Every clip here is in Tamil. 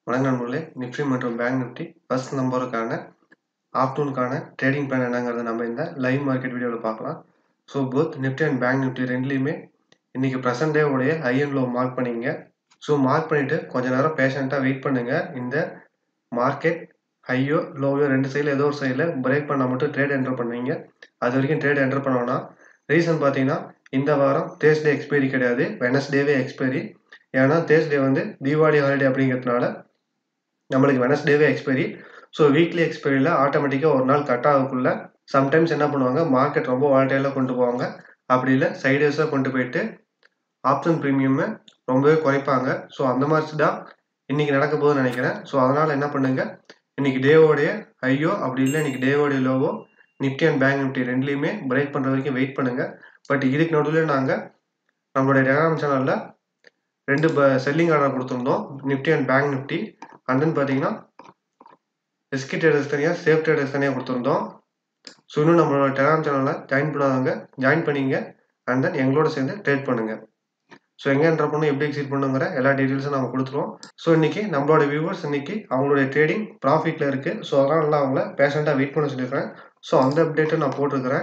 வணக்கம் நண்பர்களே. நிஃப்டி மற்றும் பேங்க் நிஃப்டி ஃபர்ஸ்ட் நம்பருக்கான ஆஃப்டர்நூனுக்கான ட்ரேடிங் பிளான் என்னங்கிறத நம்ம இந்த லைவ் மார்க்கெட் வீடியோவில் பார்க்கலாம். So both Nifty and Bank Nifty ரெண்டுலேயுமே இன்றைக்கி ப்ரெசன்ட் டே உடைய ஹை அண்ட் லோ மார்க் பண்ணிங்க. ஸோ மார்க் பண்ணிவிட்டு கொஞ்சம் நேரம் பேஷண்ட்டாக வெயிட் பண்ணுங்கள். இந்த மார்க்கெட் ஹையோ லோவையோ ரெண்டு சைடில் ஏதோ ஒரு சைடில் பிரேக் பண்ணால் மட்டும் ட்ரேட் என்டர் பண்ணுவீங்க. அது வரைக்கும் ட்ரேட் என்டர் பண்ணோன்னா ரீசன் பார்த்தீங்கன்னா இந்த வாரம் தேர்ஸ்டே எக்ஸ்பைரி கிடையாது, வெனஸ்டேவே எக்ஸ்பைரி. ஏன்னா தேர்ஸ்டே வந்து தீபாவளி ஹாலிடே அப்படிங்கிறதுனால நம்மளுக்கு வெனஸ்டேவே எக்ஸ்பைரி. ஸோ வீக்லி எக்ஸ்பைரியில் ஆட்டோமேட்டிக்காக ஒரு நாள் கட் ஆகக்குள்ள சம்டைம்ஸ் என்ன பண்ணுவாங்க, மார்க்கெட் ரொம்ப வாலட்டைலாக கொண்டு போவாங்க. அப்படி இல்லை சைடேஸாக கொண்டு போயிட்டு ஆப்ஷன் ப்ரீமியமை ரொம்பவே குறைப்பாங்க. ஸோ அந்த மாதிரி தான் இன்றைக்கி நடக்க போகுதுன்னு நினைக்கிறேன். ஸோ அதனால் என்ன பண்ணுங்கள், இன்றைக்கி டேவோடைய ஹையோ அப்படி இல்லை இன்றைக்கி டேவோடைய லோவோ நிஃப்டி அண்ட் பேங்க் நிஃப்டி ரெண்டுலேயுமே பிரேக் பண்ணுற வரைக்கும் வெயிட் பண்ணுங்கள். பட் இதுக்கு நடுவில் நாங்கள் நம்மளுடைய டெலிகிராம் சேனலில் ரெண்டு செல்லிங் ஆர்டர் கொடுத்துருந்தோம், Nifty and Bank Nifty. And then பார்த்தீங்கன்னா ரிஸ்கி ட்ரேடர்ஸ் தனியாக, சேஃப் ட்ரேடர்ஸ் தனியாக கொடுத்துருந்தோம். ஸோ இன்னும் நம்மளோட டெலிகிராம் சேனலில் ஜாயின் பண்ணாதவங்க ஜாயின் பண்ணிங்க. அண்ட் தென் எங்களோட சேர்ந்து ட்ரேட் பண்ணுங்கள். ஸோ எங்கே என்டர் பண்ணணும், எப்படி எக்ஸிட் பண்ணுங்கிற எல்லா டீட்டெயில்ஸும் நம்ம கொடுத்துருவோம். ஸோ இன்றைக்கி நம்மளோட வியூவர்ஸ் இன்றைக்கி அவங்களுடைய ட்ரேடிங் ப்ராஃபிட்டில் இருக்குது. ஸோ அதனால் நல்லா அவங்கள பேஷண்ட்டாக வெயிட் பண்ண சொல்லியிருக்கிறேன். ஸோ அந்த அப்டேட்டை நான் போட்டிருக்கிறேன்.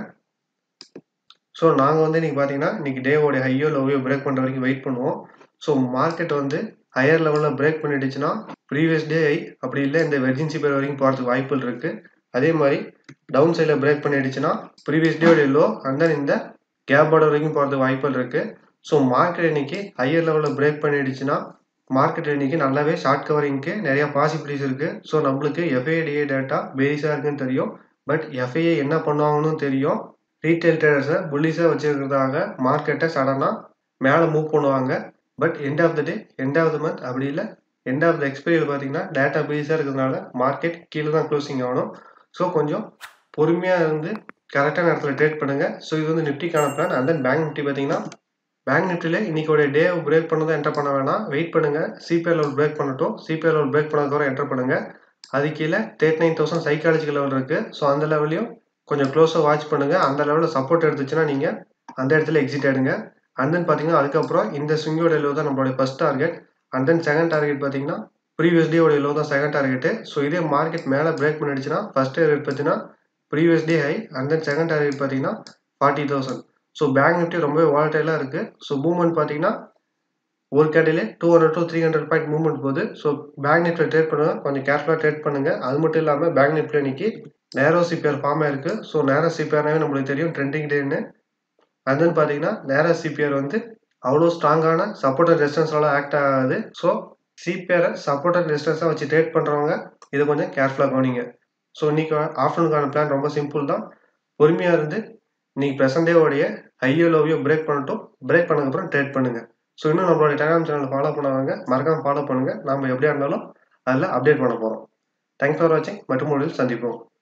ஸோ நாங்கள் வந்து இன்றைக்கி பார்த்தீங்கன்னா இன்றைக்கி டேவோடைய ஹையோ லோவையோ பிரேக் பண்ணுற வரைக்கும் வெயிட் பண்ணுவோம். ஸோ மார்க்கெட் வந்து ஹையர் லெவலில் பிரேக் பண்ணிடுச்சுன்னா ப்ரீவியஸ் டே ஹை அப்படி இல்லை இந்த வெர்ஜின்சி பேர் வரைக்கும் போகிறதுக்கு வாய்ப்புகள் இருக்குது. அதே மாதிரி டவுன் சைடில் பிரேக் பண்ணிடுச்சுன்னா ப்ரீவியஸ் டேவோடைய லோ அண்ட் தென் இந்த கேப் பார்டர் வரைக்கும் போகிறதுக்கு வாய்ப்புகள் இருக்குது. ஸோ மார்க்கெட் இன்னைக்கு ஹையர் லெவலில் பிரேக் பண்ணிடுச்சுன்னா மார்க்கெட் இன்னைக்கு நல்லாவே ஷார்ட் கவரிங்க்கு நிறைய பாசிபிலிட்டிஸ் இருக்குது. ஸோ நம்மளுக்கு எஃப்ஐடிஏ டேட்டா பேரிஸாக இருக்குன்னு தெரியும். பட் எஃப்ஐஏ என்ன பண்ணுவாங்கன்னு தெரியும். ரீட்டைல் ட்ரேடர்ஸை புல்லிஸாக வச்சுருக்கிறதாக மார்க்கெட்டை சடனாக மேலே மூவ் பண்ணுவாங்க. But end of the day, end of the month அப்படி இல்லை எண்ட் ஆஃப் த எக்ஸ்பைரியில் பார்த்தீங்கன்னா டேட்டா பேஸாக இருக்கிறதுனால மார்க்கெட் கீழே தான் க்ளோசிங் ஆகணும். ஸோ கொஞ்சம் பொறுமையாக இருந்து கரெக்டான இடத்துல ட்ரேட் பண்ணுங்கள். ஸோ இது வந்து நிஃப்டிக்கான plan. And then bank Nifty பார்த்தீங்கன்னா பேங்க் நிஃப்டியில் இன்றைக்கோடைய டே பிரேக் பண்ணதும் என்டர் பண்ண வேணாம், வெயிட் பண்ணுங்கள். சிபிஆர் லெவல் பிரேக் பண்ணட்டும். சிபிஆர் லெவல் பிரேக் பண்ணதுக்கப்புறம் என்டர் பண்ணுங்கள். அது கீழே 39,000 சைக்காலஜிக்கல் லெவல் இருக்குது. ஸோ அந்த லெவலையும் கொஞ்சம் க்ளோஸாக வாட்ச் பண்ணுங்கள். அந்த லெவலில் சப்போர்ட் எடுத்துச்சுன்னா நீங்கள் அந்த இடத்துல எக்ஸிட் ஆகிடுங்க. அண்ட் தென் பார்த்தீங்கன்னா அதுக்கப்புறம் இந்த ஸ்விங்கோட லோ தான் நம்மளுடைய first target. And then second target பார்த்தீங்கன்னா ப்ரீவியஸ் டே உடைய லோ தான் செகண்ட் டார்கெட்டு. ஸோ இதே மார்க்கெட் மேலே பிரேக் பண்ணிடுச்சுன்னா ஃபர்ஸ்ட் டார்கெட் பார்த்தீங்கன்னா previous day high and then second target பார்த்தீங்கன்னா 40,000. ஸோ பேங்க் நிஃப்டி ரொம்பவே வாலட்டைலாக இருக்குது. ஸோ மூவ்மெண்ட் பார்த்தீங்கன்னா ஒரு கேண்டிலே 200 to 300 பாயிண்ட் மூவ்மெண்ட் போகுது. ஸோ பேங்க் நிஃப்டியில் ட்ரேட் பண்ணுங்க, கொஞ்சம் கேர்ஃபுல்லாக ட்ரேட் பண்ணுங்கள். அது மட்டும் இல்லாமல் பேங்க் நிஃப்டியில் இன்னைக்கு நேரோ சிபிஆர் ஃபார்ம் ஆயிருக்கு. ஸோ நேரோ சிபிஆர்னாவே நம்மளுக்கு தெரியும் ட்ரெண்டிங் டேன்னு. அண்ட் தென் பார்த்தீங்கன்னா நேரோ சிபிஆர் வந்து அவ்வளோ ஸ்ட்ராங்கான சப்போர்ட் அண்ட் ரெசிஸ்டன்ஸ்லாம் ஆக்ட் ஆகாது. ஸோ சிபிஆரை சப்போர்ட் அண்ட் ரெசிஸ்டன்ஸாக வச்சு ட்ரேட் பண்ணுறவங்க இதை கொஞ்சம் கேர்ஃபுல்லாக கவனிங்க. ஸோ இன்றைக்கி ஆஃப்டர்நூனுக்கான பிளான் ரொம்ப சிம்பிள் தான். பொறுமையாக இருந்து இன்றைக்கி ப்ரெசன்ட் டேவோடைய ஹையோ லோவையோ பிரேக் பண்ணட்டும். பிரேக் பண்ணதுக்கப்புறம் ட்ரேட் பண்ணுங்கள். ஸோ இன்னும் நம்மளோட டெலிகிராம் சேனல் ஃபாலோ பண்ணாதவங்க மறக்காமல் ஃபாலோ பண்ணுங்கள். நம்ம எப்படியா இருந்தாலும் அதில் அப்டேட் பண்ண போகிறோம். தேங்க்ஸ் ஃபார் வாட்சிங். மற்றும் ஒரு சந்திப்போம்.